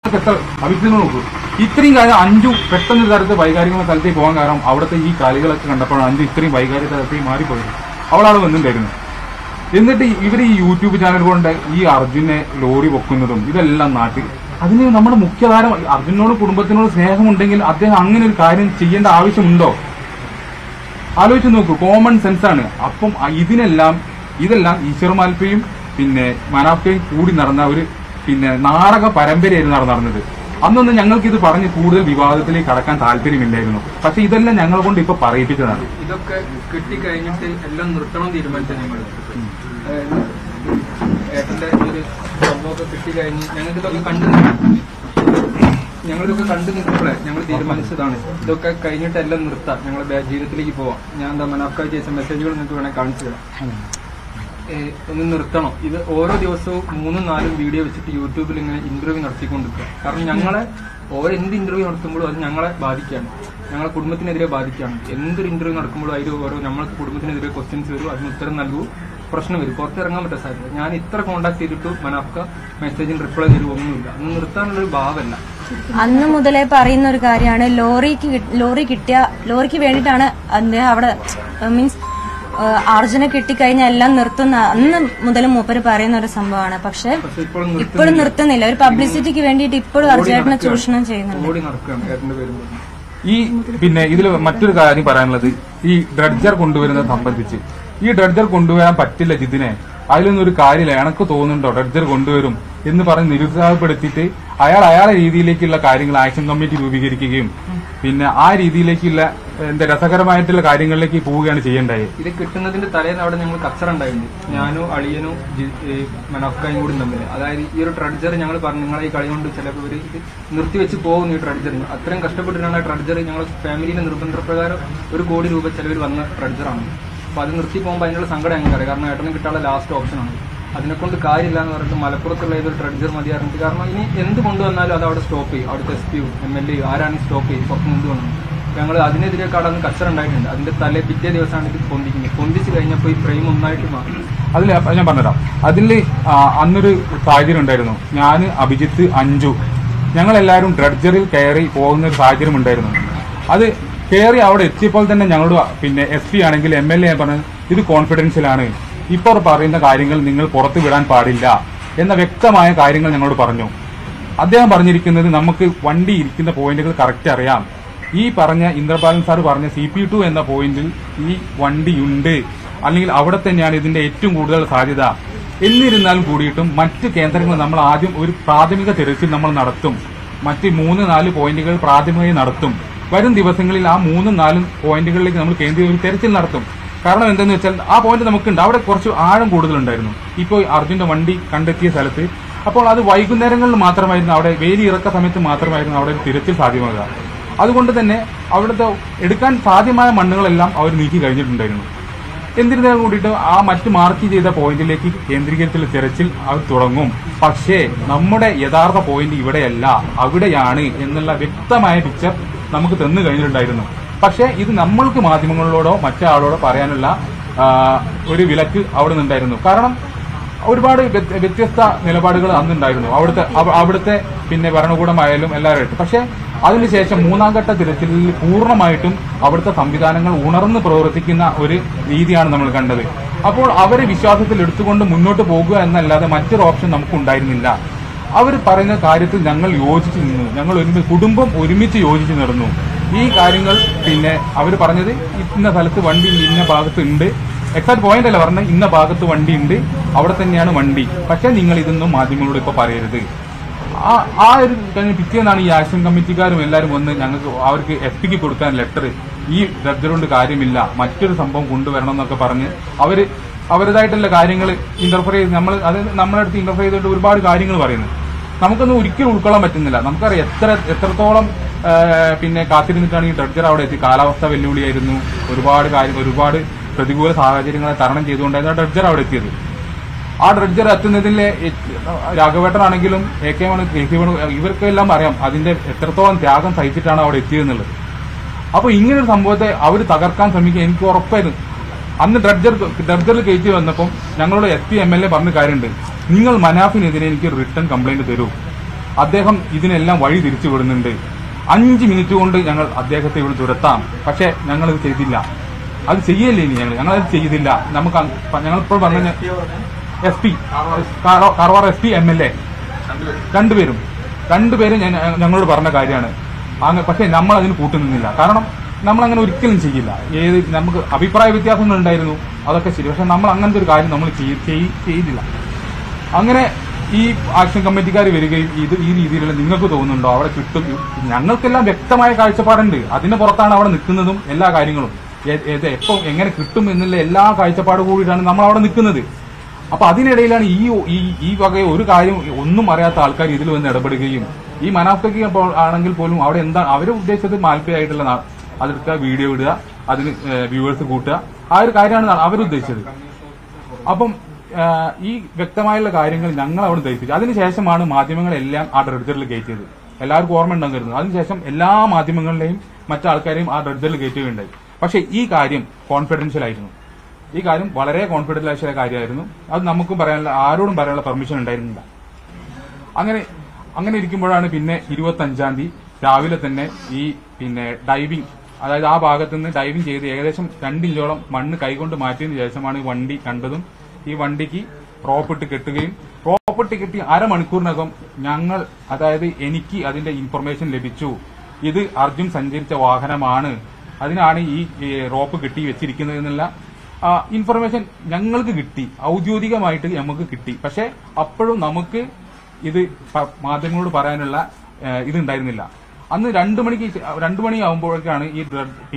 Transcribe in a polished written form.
എത്ര അഭിപ്രായം നോക്കൂ. ഇത്രയും കാര്യം അഞ്ചു പെട്ടെന്ന് തരത്തിൽ വൈകാരിക തലത്തേക്ക് പോകാൻ കാരണം അവിടുത്തെ ഈ കളികളൊക്കെ കണ്ടപ്പോഴാണ് അഞ്ചു ഇത്രയും വൈകാരിക തലത്തേക്ക് മാറിപ്പോയത്. അവളാണ് വന്നിട്ടുണ്ടായിരുന്നു. എന്നിട്ട് ഇവർ ഈ യൂട്യൂബ് ചാനൽ കൊണ്ട് ഈ അർജുനെ ലോറി പൊക്കുന്നതും ഇതെല്ലാം നാട്ടിൽ അതിന് നമ്മുടെ മുഖ്യധാരം അർജുനോട് കുടുംബത്തിനോട് സ്നേഹമുണ്ടെങ്കിൽ അദ്ദേഹം അങ്ങനെ ഒരു കാര്യം ചെയ്യേണ്ട ആവശ്യമുണ്ടോ? ആലോചിച്ച് നോക്കൂ. കോമൺ സെൻസാണ്. അപ്പം ഇതെല്ലാം ഈശ്വർ മാൽപ്പയും പിന്നെ മനാഫയും കൂടി നടന്ന ഒരു നാടക പരമ്പരയായിരുന്നു നടന്നത്. അന്നൊന്നും ഞങ്ങൾക്ക് ഇത് പറഞ്ഞ് കൂടുതൽ വിവാദത്തിലേക്ക് കടക്കാൻ താല്പര്യമില്ലായിരുന്നു. പക്ഷെ ഇതെല്ലാം ഞങ്ങളെ കൊണ്ട് ഇപ്പൊ പറയിപ്പിച്ചതാണ്. ഇതൊക്കെ കിട്ടിക്കഴിഞ്ഞിട്ട് എല്ലാം നിർത്തണം തീരുമാനിച്ചത് ഞങ്ങൾ. ഏട്ടന്റെ ഒരു സംഭവമൊക്കെ കിട്ടിക്കഴിഞ്ഞ് ഞങ്ങളിതൊക്കെ കണ്ടു നിൽക്കുമ്പോഴേ ഞങ്ങൾ തീരുമാനിച്ചതാണ് ഇതൊക്കെ കഴിഞ്ഞിട്ട് എല്ലാം നിർത്താം, ഞങ്ങളുടെ ജീവിതത്തിലേക്ക് പോവാം. ഞാൻ എന്താ മനാഫ്ക ചെയ്ത മെസ്സേജുകൾ നിങ്ങൾക്ക് വേണേൽ കാണിച്ചു തരാം. ഒന്ന് നിർത്തണം. ഇത് ഓരോ ദിവസവും 3-4 വീഡിയോ വെച്ചിട്ട് യൂട്യൂബിൽ ഇങ്ങനെ ഇന്റർവ്യൂ നടത്തിക്കൊണ്ടിരിക്കുക. കാരണം ഞങ്ങളെ എന്ത് ഇന്റർവ്യൂ നടത്തുമ്പോഴും അത് ഞങ്ങളെ ബാധിക്കുകയാണ്, ഞങ്ങളെ കുടുംബത്തിനെതിരെ ബാധിക്കുകയാണ്. എന്തൊരു ഇന്റർവ്യൂ നടക്കുമ്പോഴും അതിൽ നമ്മൾക്ക് കുടുംബത്തിനെതിരെ ക്വസ്റ്റ്യൻസ് വരും, അതിന് ഉത്തരം നൽകൂ, പ്രശ്നം വരും, പുറത്തിറങ്ങാൻ പറ്റാത്ത സാധ്യത. ഞാൻ ഇത്ര കോൺടാക്ട് ചെയ്തിട്ട് മനാഫ്ക മെസ്സേജിന് റിപ്ലൈ തരും ഒന്നുമില്ല. അന്ന് നിർത്താനുള്ളൊരു ഭാവമല്ല. അന്ന് മുതലേ പറയുന്ന ഒരു കാര്യമാണ്, ലോറിക്ക് വേണ്ടിയിട്ടാണ് അദ്ദേഹം അവിടെ മീൻസ് അർജുനെ കിട്ടിക്കഴിഞ്ഞാൽ എല്ലാം നിർത്തുന്ന അന്ന് മുതൽ മൂപ്പര് പറയുന്ന ഒരു സംഭവമാണ്. പക്ഷെ ഇപ്പോഴും നിർത്തുന്നില്ല. ഒരു പബ്ലിസിറ്റിക്ക് വേണ്ടിയിട്ട് ഇപ്പോഴും അർജുനെ ചൂഷണം ചെയ്യുന്നുണ്ട്. ഇതിൽ മറ്റൊരു കാര്യം പറയാനുള്ളത്, ഈ ഡ്രഡ്ജർ കൊണ്ടുവരുന്നത് സംബന്ധിച്ച് ഈ ഡ്രഡ്ജർ കൊണ്ടുവരാൻ പറ്റില്ല ജിതിനെ. അതിലൊന്നും ഒരു കാര്യമില്ല. എനക്ക് തോന്നുന്നുണ്ടോ ഡ്രഡ്ജർ കൊണ്ടുവരും എന്ന് പറഞ്ഞ് നിരുത്സാഹപ്പെടുത്തിയിട്ട് അയാളെ രീതിയിലേക്കുള്ള കാര്യങ്ങൾ ആക്ഷൻ കമ്മിറ്റി രൂപീകരിക്കുകയും ആ രീതിയിലേക്കുള്ള രസകരമായിട്ടുള്ള കാര്യങ്ങളിലേക്ക് പോവുകയാണ് ചെയ്യേണ്ടത്. ഇത് കിട്ടുന്നതിന്റെ തലേന്ന് അവിടെ ഞങ്ങൾ കച്ചറുണ്ടായിരുന്നു, ഞാനും അളിയനും മനാഫ്കയും കൂടി തമ്മിൽ. അതായത് ഈ ഒരു ട്രഡ്ജർ ഞങ്ങൾ പറഞ്ഞു, നിങ്ങളെ ഈ കളി കൊണ്ട് ചിലപ്പോൾ ഇവർ നിർത്തിവെച്ച് പോകുന്നു. ഈ ട്രഡ്ജറിന് അത്രയും കഷ്ടപ്പെട്ടിട്ടാണ് ആ ട്രഡ്ജർ ഞങ്ങൾ ഫാമിലിയുടെ നിർബന്ധപ്രകാരം 1 കോടി രൂപ ചെലവിൽ വന്ന ട്രഡ്ജറാണ്. അപ്പൊ അത് നിർത്തി പോകുമ്പോൾ അതിനുള്ള സങ്കടം ഞങ്ങൾക്കറിയാം. കാരണം ഏട്ടന് കിട്ടാനുള്ള ലാസ്റ്റ് ഓപ്ഷനാണ്. അതിനെക്കൊണ്ട് കാര്യമില്ല എന്ന് പറഞ്ഞിട്ട് മലപ്പുറത്തുള്ള ഏതൊരു ട്രഡ്ജർ മതി പറഞ്ഞിട്ട്, കാരണം ഇനി എന്ത് കൊണ്ടുവന്നാലും അത് അവിടെ സ്റ്റോപ്പ് ചെയ്യും. അവിടുത്തെ SP MLA ആരാണ് സ്റ്റോപ്പ് ചെയ്യും, പുറത്ത് നിന്ന് കൊണ്ടുവന്നു. ഞങ്ങൾ അതിനെതിരെ കടന്ന് കച്ചറുണ്ടായിട്ടുണ്ട്. അതിന്റെ പിറ്റേ ദിവസമാണ് ഇത് പൊന്തിച്ച് കഴിഞ്ഞപ്പോൾ ഈ ഫ്രെയിം ഒന്നായിട്ട് മാറി. അതിൽ ഞാൻ പറഞ്ഞുതരാം. അതിൽ അന്നൊരു സാഹചര്യം ഉണ്ടായിരുന്നു. ഞാൻ, അഭിജിത്ത്, അഞ്ജു ഞങ്ങളെല്ലാവരും ഡ്രഡ്ജറിൽ കയറി പോകുന്ന ഒരു സാഹചര്യം ഉണ്ടായിരുന്നു. അത് കയറി അവിടെ എത്തിയപ്പോൾ തന്നെ ഞങ്ങളോട് SP ആണെങ്കിൽ MLA പറഞ്ഞു, ഇത് കോൺഫിഡൻഷ്യലാണ്, ഇപ്പോൾ പറയുന്ന കാര്യങ്ങൾ നിങ്ങൾ പുറത്തു വിടാൻ പാടില്ല എന്ന വ്യക്തമായ കാര്യങ്ങൾ ഞങ്ങളോട് പറഞ്ഞു. അദ്ദേഹം പറഞ്ഞിരിക്കുന്നത് നമുക്ക് വണ്ടി ഇരിക്കുന്ന പോയിന്റുകൾ കറക്റ്റ് അറിയാം. ഈ പറഞ്ഞ ഇന്ദ്രപാലൻ സാർ പറഞ്ഞ CP2 എന്ന പോയിന്റിൽ ഈ വണ്ടിയുണ്ട്, അല്ലെങ്കിൽ അവിടെ തന്നെയാണ് ഇതിന്റെ ഏറ്റവും കൂടുതൽ സാധ്യത. എന്നിരുന്നാലും കൂടിയിട്ടും മറ്റ് കേന്ദ്രങ്ങൾ നമ്മൾ ആദ്യം ഒരു പ്രാഥമിക തിരച്ചിൽ നമ്മൾ നടത്തും. മറ്റ് 3-4 പോയിന്റുകൾ പ്രാഥമികമായി നടത്തും. വരും ദിവസങ്ങളിൽ ആ 3-4 പോയിന്റുകളിലേക്ക് നമ്മൾ കേന്ദ്രീകരിച്ച് തെരച്ചിൽ നടത്തും. കാരണം എന്തെന്ന് വെച്ചാൽ ആ പോയിന്റ് നമുക്കുണ്ട്, അവിടെ കുറച്ച് ആഴം കൂടുതലുണ്ടായിരുന്നു. ഇപ്പോൾ അർജുന്റെ വണ്ടി കണ്ടെത്തിയ സ്ഥലത്ത് അപ്പോൾ അത് വൈകുന്നേരങ്ങളിൽ മാത്രമായിരുന്നു, അവിടെ വേലി ഇറക്ക സമയത്ത് മാത്രമായിരുന്നു അവിടെ തിരച്ചിൽ സാധ്യമാകുക. അതുകൊണ്ട് തന്നെ അവിടുത്തെ എടുക്കാൻ സാധ്യമായ മണ്ണുകളെല്ലാം അവർ നീക്കി കഴിഞ്ഞിട്ടുണ്ടായിരുന്നു. എന്നിരുന്നാലും കൂടിയിട്ട് ആ മറ്റ് മാർക്ക് ചെയ്ത പോയിന്റിലേക്ക് കേന്ദ്രീകരിച്ചുള്ള തിരച്ചിൽ അവർ തുടങ്ങും. പക്ഷേ നമ്മുടെ യഥാർത്ഥ പോയിന്റ് ഇവിടെയല്ല, അവിടെയാണ് എന്നുള്ള വ്യക്തമായ പിക്ചർ നമുക്ക് തന്നു കഴിഞ്ഞിട്ടുണ്ടായിരുന്നു. പക്ഷേ ഇത് നമ്മൾക്ക് മാധ്യമങ്ങളോടോ മറ്റാളോടോ പറയാനുള്ള ഒരു വിലക്ക് അവിടെ നിന്നുണ്ടായിരുന്നു. കാരണം ഒരുപാട് വ്യത്യസ്ത നിലപാടുകൾ അന്നുണ്ടായിരുന്നു അവിടുത്തെ ഭരണകൂടമായാലും എല്ലാവരുമായിട്ടും. പക്ഷേ അതിനുശേഷം 3ാം ഘട്ട തിരച്ചിലിൽ പൂർണ്ണമായിട്ടും അവിടുത്തെ സംവിധാനങ്ങൾ ഉണർന്ന് പ്രവർത്തിക്കുന്ന ഒരു രീതിയാണ് നമ്മൾ കണ്ടത്. അപ്പോൾ അവരെ വിശ്വാസത്തിൽ എടുത്തുകൊണ്ട് മുന്നോട്ട് പോകുക എന്നല്ലാതെ മറ്റൊരു ഓപ്ഷൻ നമുക്കുണ്ടായിരുന്നില്ല. അവർ പറയുന്ന കാര്യത്തിൽ ഞങ്ങൾ യോജിച്ചു നിന്നു. ഞങ്ങൾ കുടുംബം ഒരുമിച്ച് യോജിച്ച് നടന്നു. ഈ കാര്യങ്ങൾ അവർ പറഞ്ഞത് ഇന്ന സ്ഥലത്ത് വണ്ടി ഇന്ന ഭാഗത്ത് ഉണ്ട്, എക്സാക്ട് പോയിന്റ് അല്ല പറഞ്ഞത്, ഇന്ന ഭാഗത്ത് വണ്ടി ഉണ്ട്, അവിടെ തന്നെയാണ് വണ്ടി. പക്ഷെ നിങ്ങൾ ഇതൊന്നും മാധ്യമങ്ങളോട് ഇപ്പൊ പറയരുത്. ആ ഒരു പിറ്റേന്നാണ് ഈ ആക്ഷൻ കമ്മിറ്റിക്കാരും എല്ലാവരും വന്ന് ഞങ്ങൾക്ക് അവർക്ക് SP കൊടുക്കാൻ ലെറ്റർ, ഈ ഡ്രഡ്ജർ കൊണ്ട് കാര്യമില്ല, മറ്റൊരു സംഭവം കൊണ്ടുവരണം എന്നൊക്കെ പറഞ്ഞ് അവരുടേതായിട്ടുള്ള കാര്യങ്ങൾ ഇന്റർഫിയർ ചെയ്ത് നമ്മളെ അടുത്ത് ഇന്റർഫിയർ ചെയ്തിട്ട് ഒരുപാട് കാര്യങ്ങൾ പറയുന്നു. നമുക്കൊന്നും ഒരിക്കലും ഉൾക്കൊള്ളാൻ പറ്റുന്നില്ല. നമുക്കറിയാം എത്രത്തോളം കാത്തിരുന്നിട്ടാണ് ഈ ഡ്രഡ്ജർ അവിടെ എത്തി. കാലാവസ്ഥ വെല്ലുവിളിയായിരുന്നു, ഒരുപാട് പ്രതികൂല സാഹചര്യങ്ങളെ തരണം ചെയ്തുകൊണ്ടായിരുന്നു ആ ഡ്രഡ്ജർ അവിടെ എത്തിയത്. ആ ഡ്രഡ്ജർ എത്തുന്നതിലെ രാഘവേട്ടനാണെങ്കിലും AK ഇവർക്കെല്ലാം അറിയാം അതിന്റെ എത്രത്തോളം ത്യാഗം സഹിച്ചിട്ടാണ് അവിടെ എത്തിയതെന്നുള്ളത്. അപ്പൊ ഇങ്ങനൊരു സംഭവത്തെ അവർ തകർക്കാൻ ശ്രമിക്കുക എനിക്ക് ഉറപ്പായിരുന്നു. അന്ന് ഡ്രഡ്ജറിൽ കയറ്റി വന്നപ്പം ഞങ്ങളോട് SP MLA പറഞ്ഞ കാര്യമുണ്ട്, നിങ്ങൾ മനാഫിനെതിരെ എനിക്ക് റിട്ടേൺ കംപ്ലൈന്റ് തരൂ. അദ്ദേഹം ഇതിനെല്ലാം വഴി തിരിച്ചു വിടുന്നുണ്ട്. 5 മിനിറ്റ് കൊണ്ട് ഞങ്ങൾ അദ്ദേഹത്തെ ഇവിടെ തുരത്താം, പക്ഷെ ഞങ്ങളത് ചെയ്തില്ല. അത് ചെയ്യല്ലേ ഇനി ഞങ്ങളത് ചെയ്തില്ല. നമുക്ക് ഞങ്ങളിപ്പോൾ പറഞ്ഞ SP കാർവാർ SP MLA രണ്ടുപേരും ഞങ്ങളോട് പറഞ്ഞ കാര്യമാണ്. പക്ഷെ നമ്മൾ അതിന് കൂട്ടുനിന്നില്ല. കാരണം നമ്മൾ അങ്ങനെ ഒരിക്കലും ചെയ്യില്ല. നമുക്ക് അഭിപ്രായ വ്യത്യാസങ്ങൾ ഉണ്ടായിരുന്നു, അതൊക്കെ ശരി. പക്ഷെ നമ്മൾ അങ്ങനത്തെ ഒരു കാര്യം നമ്മൾ ചെയ്തില്ല. അങ്ങനെ ഈ ആക്ഷൻ കമ്മിറ്റിക്കാർ വരികയും ഈ രീതിയിലുള്ള നിങ്ങൾക്ക് തോന്നുന്നുണ്ടോ അവിടെ കിട്ടും? ഞങ്ങൾക്കെല്ലാം വ്യക്തമായ കാഴ്ചപ്പാടുണ്ട്. അതിന് പുറത്താണ് അവിടെ നിൽക്കുന്നതും എല്ലാ കാര്യങ്ങളും. എപ്പോൾ എങ്ങനെ കിട്ടും എന്നുള്ള എല്ലാ കാഴ്ചപ്പാട് കൂടിയിട്ടാണ് നമ്മൾ അവിടെ നിൽക്കുന്നത്. അപ്പൊ അതിനിടയിലാണ് ഈ വക ഒരു കാര്യം ഒന്നും അറിയാത്ത ആൾക്കാർ ഇതിൽ വന്ന് ഇടപെടുകയും ഈ മനാഫ്കയ്ക്ക് ആണെങ്കിൽ പോലും അവിടെ എന്താണ് അവർ ഉദ്ദേശിച്ചത് മാൽപ്പയായിട്ടുള്ള അതെടുക്കുക, വീഡിയോ ഇടുക, അതിന് വ്യൂവേഴ്സ് കൂട്ടുക, ആ ഒരു കാര്യമാണ് അവരുദ്ദേശിച്ചത്. അപ്പം ഈ വ്യക്തമായുള്ള കാര്യങ്ങൾ ഞങ്ങൾ അവിടെ ധരിപ്പിച്ചു. അതിനുശേഷമാണ് മാധ്യമങ്ങളെല്ലാം ആ ഡ്രഡ്ജറിൽ കയറ്റിയത്. എല്ലാവർക്കും ഓർമ്മ ഉണ്ടാകുന്നത്. അതിനുശേഷം എല്ലാ മാധ്യമങ്ങളിലെയും മറ്റാൾക്കാരെയും ആ ഡ്രഡ്ജറിൽ കയറ്റുകയുണ്ടായി. പക്ഷെ ഈ കാര്യം കോൺഫിഡൻഷ്യൽ ആയിരുന്നു. ഈ കാര്യം വളരെ കോൺഫിഡൻഷ്യൽ കാര്യമായിരുന്നു. അത് നമുക്കും പറയാനുള്ള ആരോടും പറയാനുള്ള പെർമിഷൻ ഉണ്ടായിരുന്നില്ല. അങ്ങനെ ഇരിക്കുമ്പോഴാണ് പിന്നെ 25-ാം തീയതി രാവിലെ തന്നെ ഈ ഡൈവിംഗ്, അതായത് ആ ഭാഗത്ത് നിന്ന് ഡൈവിംഗ് ചെയ്ത് ഏകദേശം 2 ഇഞ്ചോളം മണ്ണ് കൈകൊണ്ട് മാറ്റിയതിനു ശേഷമാണ് ഈ വണ്ടി കണ്ടതും ഈ വണ്ടിക്ക് റോപ്പിട്ട് കെട്ടുകയും റോപ്പിട്ട് കെട്ടി അരമണിക്കൂറിനകം ഞങ്ങൾ, അതായത് എനിക്ക് അതിന്റെ ഇൻഫർമേഷൻ ലഭിച്ചു. ഇത് അർജുൻ സഞ്ചരിച്ച വാഹനമാണ്, അതിനാണ് ഈ റോപ്പ് കെട്ടി വെച്ചിരിക്കുന്നത് എന്നുള്ള ഇൻഫർമേഷൻ ഞങ്ങൾക്ക് കിട്ടി. ഔദ്യോഗികമായിട്ട് നമുക്ക് കിട്ടി. പക്ഷെ അപ്പോഴും നമുക്ക് ഇത് മാധ്യമങ്ങളോട് പറയാനുള്ള ഇതുണ്ടായിരുന്നില്ല. അന്ന് 2 മണിയാകുമ്പോഴേക്കാണ് ഈ